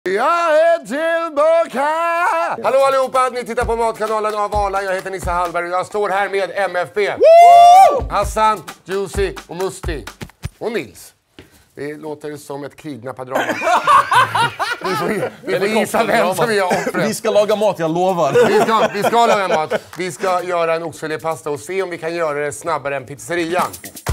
Jag är tillbaka! Hallå allihopa, ni tittar på Matkanalen av Arla. Jag heter Nisse Hallberg och jag står här med MFB. Woo! Hassan, Juicy och Musti. Och Nils. Det låter som ett kidnappardrama. Vi får gissa vem som är offret. Vi ska laga mat, jag lovar. Vi ska laga mat. Vi ska göra en oxfilépasta och se om vi kan göra det snabbare än pizzerian.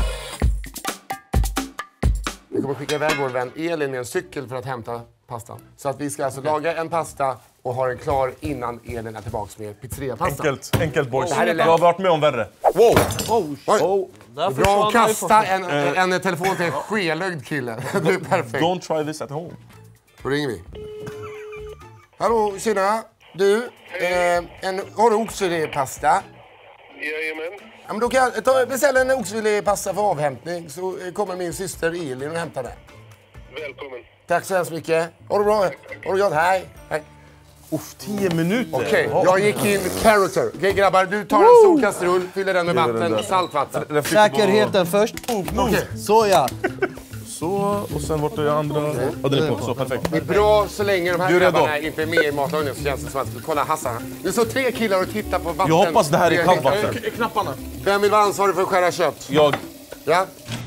Vi kommer skicka iväg vår vän Elin med en cykel för att hämta pastan. Så att vi ska alltså laga en pasta och ha den klar innan Elin är tillbaka med pizzeriapasta. Enkelt boys. Det här är lätt. Jag har varit med om värre. Wow! Oj. Bra att kasta en telefon till en skelögd kille. Det är perfekt. Don't try this at home. Då ringer vi. Hallå, tjena. Du, har du oxfilépasta? Jajamän. Ja, men då kan jag beställa en oxfilépasta för avhämtning så kommer min syster Elin och hämtar den. Välkommen. Tack så hemskt mycket. Ha det bra. Ha det gott. Hej. 10 minuter. Okej, jag gick in character. Okej, grabbar, du tar en stor kastrull, fyller den med vatten, saltvatten. Säkerheten först. Okej. Så ja. Så, och sen vart det andra... Ja, den är på. Så, perfekt. Det är bra så länge de här Du är redo? grabbarna inte är med i matlagningen så känns det som att... Kolla Hassan. Det står 3 killar och tittar på vatten. Jag hoppas det här är kallt vatten. Knapparna. Vem vill vara ansvarig för att skära kött? Jag... Ja.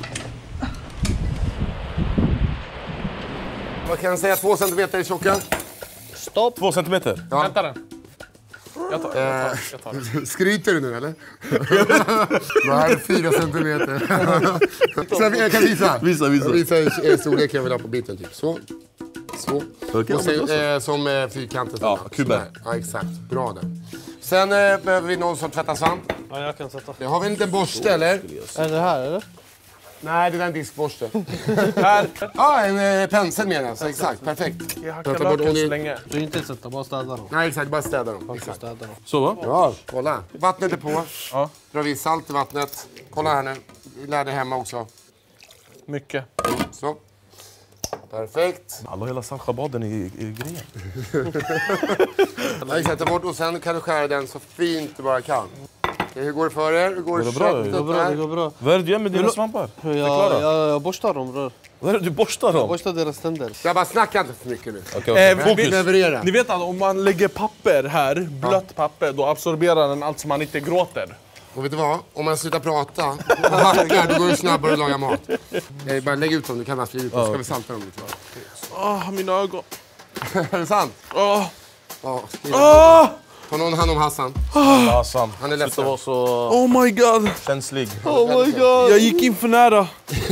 Vad kan jag säga? 2 centimeter tjocka? Stopp. 2 centimeter. Ja. Hämta den. Jag tar den. Skryter du nu eller? Det här är 4 centimeter. Så jag kan visa. Visa. Jag visar storleken jag vill ha på biten typ. Så. Okej, Och sen, som fyrkanter. Ja, kuber. Ja, exakt. Bra där. Sen behöver vi någon som tvättar svamp. Ja, jag kan sätta. Har vi en liten borste eller? Är det här eller? Nej, det är en diskborste. Här. Ja, en pensel menar jag. Så exakt, perfekt. Jag hackar löken så länge. Du är inte sätta, bara städa dem. Nej, exakt. Bara städa dem. Exakt. Städa dem. Så va? Ja, kolla. Vattnet är på. Ja. Drar vi salt i vattnet. Kolla här nu. Vi lärde hemma också. Mycket. Så. Perfekt. Alla hela salchabaden i grejen. Jag sätter bort och sen kan du skära den så fint du bara kan. Hur går det för er? Hur går Det går bra, köttet det Det går bra, här? det går bra. Vad är det du gör med dina svampar? Jag borstar dem bror. Vad är det du borstar Jag dem? borstar deras tänder. Jag bara snackar inte för mycket nu. Fokus. Leverera. Ni vet att om man lägger papper här, blött papper, då absorberar den allt som man inte gråter. Och vet du vad? Om man slutar prata och hackar, då går det snabbare att laga mat. Bara lägg ut dem, du kan annars flyga ut dem. Ska vi salta dem lite? Mina ögon. Är det sant? Ja. Har någon hand om Hassan? Hassan. Han är ledsen. Sluta vara så Oh my god. känslig. Oh my god. Jag gick in för nära.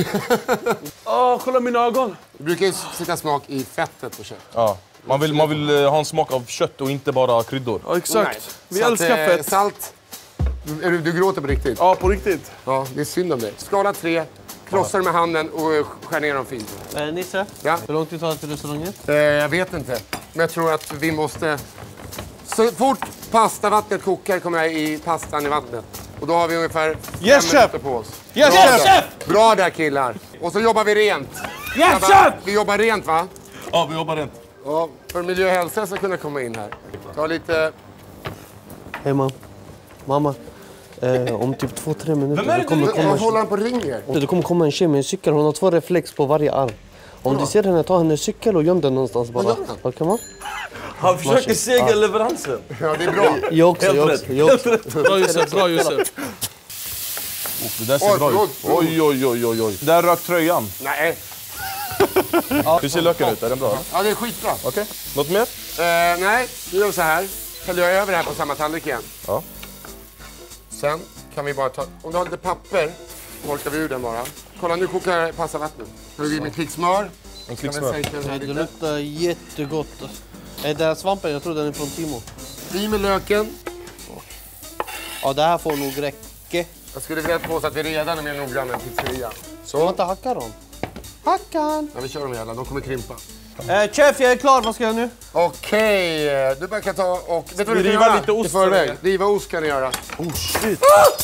Kolla mina ögon. Vi brukar ju sätta smak i fettet på kött. Ja. Man vill ha en smak av kött och inte bara kryddor. Ja, exakt. Vi Så att, älskar fett. Salt. Du gråter på riktigt? Ja, på riktigt. Ja, det är synd om dig. Skala 3, krossar med handen och skär ner dem fint. Nisse, Ja. hur lång tid tar det till restaurangen? Jag vet inte. Men jag tror att vi måste... Så fort pastavattnet kokar kommer jag i pastan i vattnet. Och då har vi ungefär 5 Yes, minuter chef! på oss. Yes, Bra chef! där. Bra där killar. Och så jobbar vi rent. Yes, chef! Vi jobbar rent va? Ja, vi jobbar rent. Ja, för miljö och hälsa ska kunna komma in här. Ta lite... Hej mamma. Om typ 2-3 minuter Vem är det det kommer du- komma... Vad håller han på och ringer? Det kommer komma en tjej med en cykel, hon har 2 reflex på varje arm. Om du ser henne, ta hennes cykel och göm den någonstans bara. Vad gör han? Okej va? Han försöker sega leveransen. Ja, det är bra. Jag också. Bra Josef, bra Josef. Det där ser bra ut. Oj. Oj. Där rök tröjan. Nej. Hur ser löken ut? Är den bra? Ja, det är skitbra. Okej. Något mer? Nej, nu gör vi så här. Häller jag över det här på samma tallrik igen. Ja. Sen kan vi bara ta... Om du har lite papper, torkar vi ur den bara. Kolla, nu kokar passavattnet. Nu har vi med klicksmör. En klick smör. Det luktar jättegott. Den här svampen, jag tror den är från Timo. I med löken. Ja, det här får nog räcka. Jag skulle vilja påstå att vi redan är mer noggranna än pizzeria. Ska man inte hacka dem? Hackan! Ja, vi kör dem jävla, de kommer krympa. Chef, jag är klar. Vad ska jag nu? Okej, du bara kan ta och... Vet du vad Vi du kan river göra? lite ost I förväg. för Riva ost kan du göra. Shit.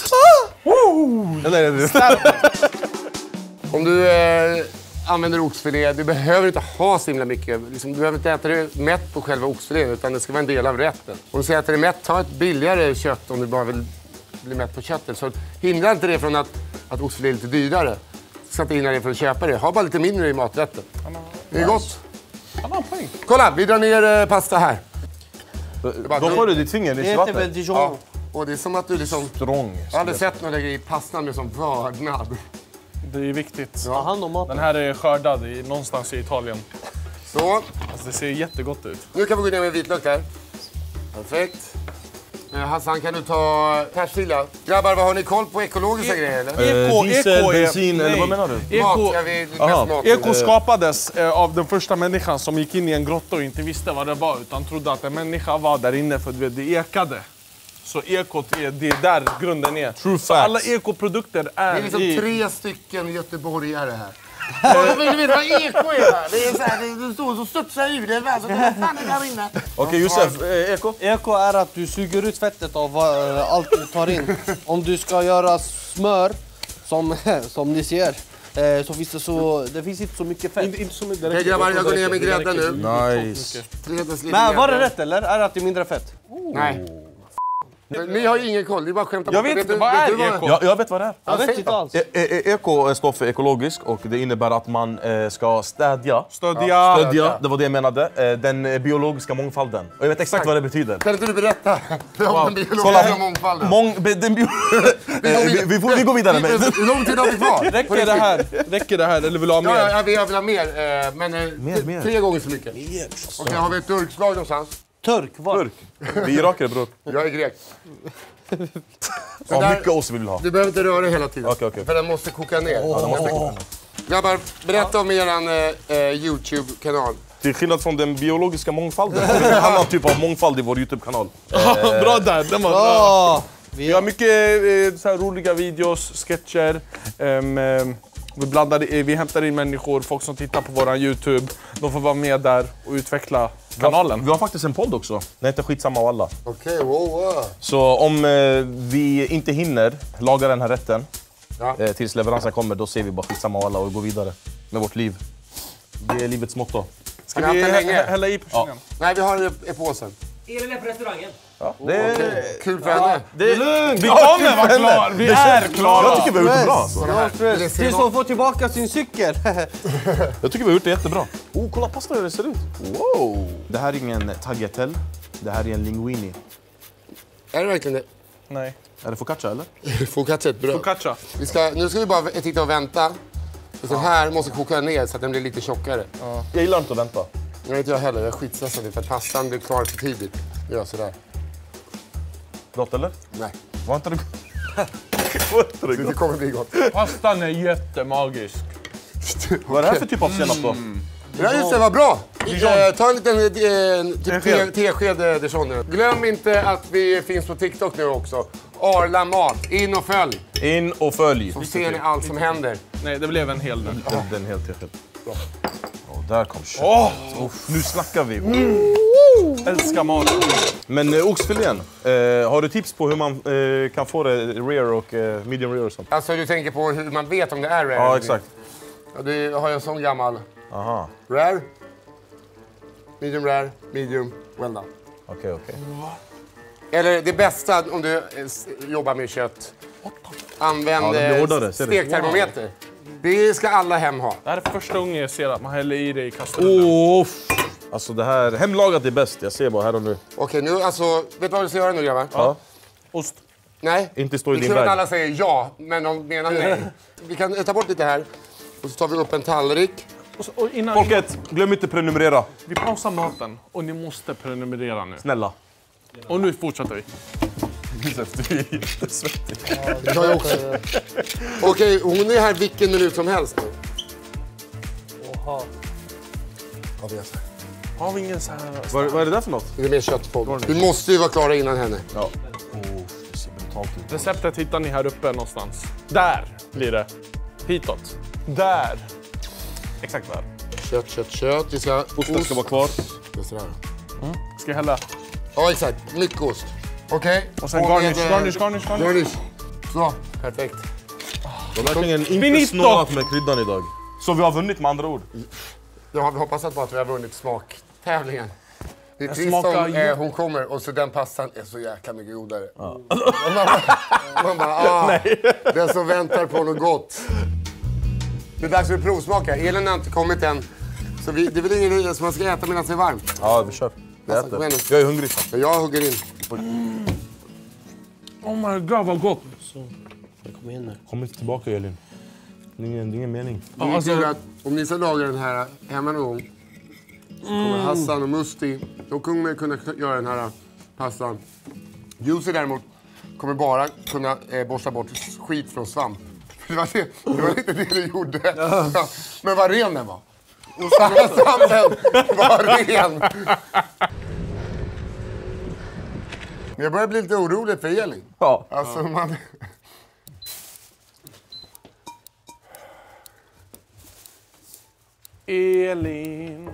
Om du använder oxfilé, du behöver inte ha så himla mycket. Liksom, du behöver inte äta det mätt på själva oxfilén, utan det ska vara en del av rätten. Om du säger att det är mätt, ta ett billigare kött om du bara vill bli mätt på köttet. Så hindra inte det från att oxfilé är lite dyrare. Så att hindra det från att köpa det. Ha bara lite mindre i maträtten. Det är gott. Han har poäng. Kolla, vi drar ner pasta här. Då får du ditt finger Det i heter väl vattnet. Dijon? Ja. Och det är som att du liksom... Strång. Jag har aldrig sett någon lägga i pastan med sån vördnad. Det är viktigt. Ta hand om maten. Den här är skördad någonstans i Italien. Så, Alltså, det ser jättegott ut. nu kan vi gå ner med vitlök där. Perfekt. Hassan, kan du ta persilja? Grabbar, vad har ni koll på ekologiska grejer eller? Diesel, bensin, eller vad menar du? Mat, Eko, jag vill mest Aha. mat. eko skapades av den första människan som gick in i en grotta och inte visste vad det var utan trodde att en människa var där inne för det ekade. Så ekot är det där grunden är. True Så alla facts. ekoprodukter Det är är liksom i... 3 stycken göteborgare här. Jag vill veta vad eko är va? Det är så här, det står så studsar ur det. Så vad fan är där inne? Okej, Josef, eko? Eko är att du suger ut fettet av allt du tar in. Om du ska göra smör, som ni ser, så finns det finns inte så mycket fett. Inte så mycket. Okej grabbar, jag går ner med grädden nu. Nice. 3 deciliter Men var det grädde. rätt eller? Är det att det är mindre fett? Nej. Ni har ingen koll, det är bara skämta. Jag vet inte, vad är eko? Jag vet vad det är. Jag vet inte alls. Eko står för ekologisk och det innebär att man ska stödja, Stödja. det var det jag menade, den biologiska mångfalden. Och jag vet exakt vad det betyder. Kan inte du berätta om den biologiska Kolla, mångfalden? Vi går vidare med Hur lång tid har vi kvar? Räcker det här eller vill du ha mer? Ja, jag vill ha mer. Men Mer. 3 gånger så mycket. Okej, har vi ett turkslag någonstans? Turk, var? Turk. Vi är iraker, bror. Jag är grek. Ja, där- mycket ost vi vill ha. Du behöver inte röra hela tiden. Okej. För den måste koka ner. Grabbar, berätta om eran YouTube-kanal. Till skillnad från den biologiska mångfalden har vi en annan typ av mångfald i vår YouTube-kanal. Bra där, den var bra. Ja! Vi har mycket så här roliga videos, sketcher. Vi hämtar in människor, folk som tittar på våran YouTube. De får vara med där och utveckla kanalen. Vi har faktiskt en podd också. Den heter Skitsamma av alla. Okej, wow. Så om vi inte hinner laga den här rätten Ja. tills leveransen kommer, då ser vi bara skitsamma av alla och går vidare med vårt liv. Det är livets motto. Ska Har ni vi haft den länge? hälla i portionen? Nej, vi har det i påsen. Elin är på restaurangen. Det är... Kul för henne. Det är lugnt! Vi kommer vara klara! Vi är klara! Jag tycker vi har gjort det bra. Så här. Tills hon får tillbaka sin cykel. Jag tycker vi har gjort det jättebra. Kolla pasta hur det ser ut. Wow! Det här är ingen tagliatelle. Det här är en linguini. Är det verkligen det? Nej. Är det focaccia eller? Focaccia är ett bröd. Focaccia. Nu ska vi bara titta och vänta. Och så här måste koka ner så att den blir lite tjockare. Jag gillar inte att vänta. Jag vet inte jag heller, jag är skitstressad för att pastan blir klar för tidigt. Gör sådär. Gott eller? Nej, Var inte det Var inte det det gott? kommer bli gott. Pastan är jättemagisk. Vad är det här för typ av senap då? Ja, just det, vad bra! Ta en liten tesked dijon. Glöm inte att vi finns på TikTok nu också. Arla Mat, in och följ. In och följ. Så ser ni allt som händer. Nej, det blev en hel nu. Den helt helt. Där kom kött. Nu snackar vi. Älskar mat. Men oxfilén, har du tips på hur man kan få det rare och medium rare och sånt? Alltså du tänker på hur man vet om det är rare? Ja, exakt. Ja, det har jag en sån gammal. Aha, Rare, medium, well done. okej. Eller det bästa om du jobbar med kött. Använd Ja, det blir hårdare, ser du? stektermometer. Det ska alla hem ha. Det här är första gången jag ser att man häller i det i kastrullen. Alltså det här, hemlagat är bäst. Jag ser bara här och nu. Okej, nu alltså, vet du vad vi ska göra nu grabbar? Ja. Ost. Nej, Inte stå i det är din kul att väg. alla säger ja, men de menar nej. Vi kan ta bort lite här. Och så tar vi upp en tallrik. Och innan Folket, glöm inte prenumerera. vi pausar maten och ni måste prenumerera nu. Snälla. Och nu fortsätter vi. Du är jättesvettig. Det har jag också. Okej, hon är här vilken minut som helst nu. Oha. Ja, vi gör så här. Har vi ingen så här... Vad är det där för något? Det är mer kött på. Vi måste ju vara klara innan henne. Ja. Det ser brutalt ut. Receptet hittar ni här uppe någonstans. Där blir det. Hitåt. Där. Exakt där. Kött. Vi ska... Osten ska vara kvar. Just det där. Ska jag hälla? Ja, exakt. Mycket ost. Okej. Och sen garnish. Garnish. Så, perfekt. Du har verkligen inte Finito! snålat med kryddan idag. Så vi har vunnit med andra ord. Jag har hoppas att vi har vunnit smaktävlingen. Det är trist smakar om hon kommer och så den pastan är så jäkla mycket godare. Ja. Man bara, den som väntar på något gott. Det är dags för provsmaka. Elin har inte kommit än. Så det är väl ingen idé som man ska äta medan det är varmt. Ja, vi kör. Vi Alltså, kom igen äter. nu. Jag är hungrig. Så jag hugger in. Oh my god, vad gott! Kom igen nu. Kom inte tillbaka, Elin. Det är ingen mening. Det är kul att om ni ska laga den här hemma någon gång, så kommer Hassan och Musti, de kommer kunna göra den här pastan. Jussi däremot kommer bara kunna borsta bort skit från svamp. Det var inte det du gjorde. Ja. Men vad ren den var. Svampen var ren. Men jag börjar bli lite orolig för Elin. Ja. Alltså man... Elin.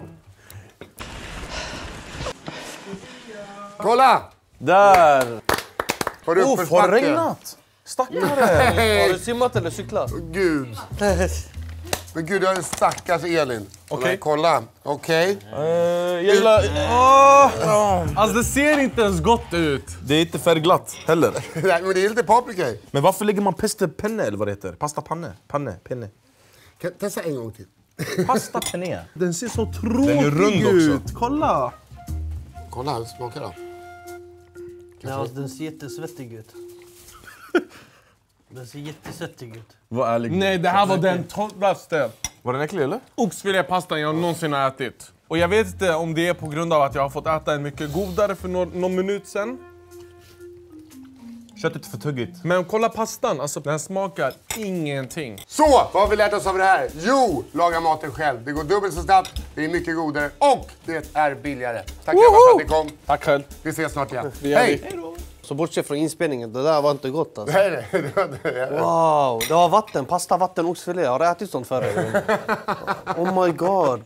Kolla! Där! Har du Har det uppförsbacke? regnat? Stackare! Har du simmat eller cyklat? Gud. Men gud, jag är stackars Elin. Okej. Kolla. Okej. Jag gillar... Alltså det ser inte ens gott ut. Det är inte färgglatt heller. Nej, men det är lite paprika i. Men varför lägger man peste penne eller vad det heter? Pasta panne? Penne. Testa en gång till. Pasta penne. Den ser så tråkig Den är rund också. ut. Kolla! Kolla, hur smakar det? Nej, alltså, den ser jättesvettig ut. Den ser jättesvettig ut. Var ärlig. Nej, det här var den torraste Var den äcklig eller? oxfilépastan jag någonsin har ätit. Och jag vet inte om det är på grund av att jag har fått äta en mycket godare för någon minut sedan. Köttet är för tuggigt. Men kolla pastan, alltså den smakar ingenting. Så, vad har vi lärt oss av det här? Jo, laga maten själv. Det går dubbelt så snabbt, det är mycket godare och det är billigare. Tack för att ni kom. Tack själv. Vi ses snart igen. Det gör Hej! vi. Så bortsett från inspelningen, det där var inte gott alltså. Nej, det var det. Wow, det var vatten, pasta, vatten, oxfilé. Har du ätit sånt förr? Oh my god.